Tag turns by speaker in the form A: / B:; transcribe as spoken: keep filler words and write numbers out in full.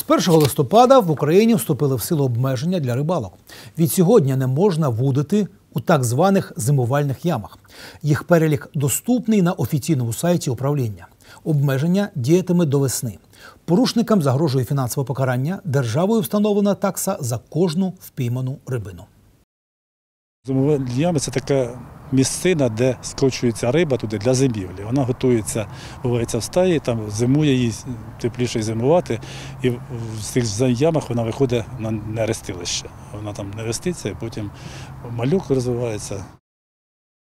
A: першого листопада в Україні вступили в силу обмеження для рибалок. Від сьогодні не можна вудити у так званих зимувальних ямах. Їх перелік доступний на офіційному сайті управління. Обмеження діятиме до весни. Порушникам загрожує фінансове покарання. Державою встановлена такса за кожну впійману рибину.
B: Зимові ями – це така місцина, де скочується риба туди для зимівлі. Вона готується, бувається в стаї, там зимує, їй тепліше зимувати, і в цих ямах вона виходить на нерестилище. Вона там нереститься, і потім малюк розвивається.